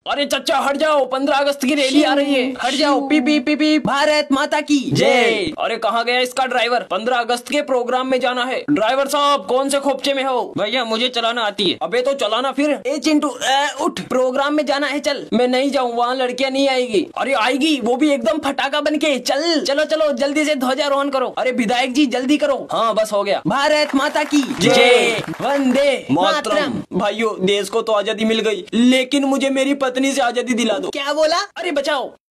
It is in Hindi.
अरे चचा हट जाओ, 15 अगस्त की रैली आ रही है, हट जाओ। पी पी पी पी, भारत माता की जय। अरे कहाँ गया इसका ड्राइवर? 15 अगस्त के प्रोग्राम में जाना है। ड्राइवर साहब कौन से खोपचे में हो? भैया मुझे चलाना आती है। अबे तो चलाना फिर। ए चिंटू उठ, प्रोग्राम में जाना है, चल। मैं नहीं जाऊँ, वहाँ लड़कियाँ नहीं आएगी। अरे आएगी, वो भी एकदम फटाका बन के। चल चलो चलो जल्दी से ध्वजारोहण करो। अरे विधायक जी जल्दी करो। हाँ बस हो गया। भारत माता की जय, वंदे मातरम। भाइयों देश को तो आजादी मिल गई, लेकिन मुझे मेरी पत्नी से आजादी दिला दो। क्या बोला? अरे बचाओ।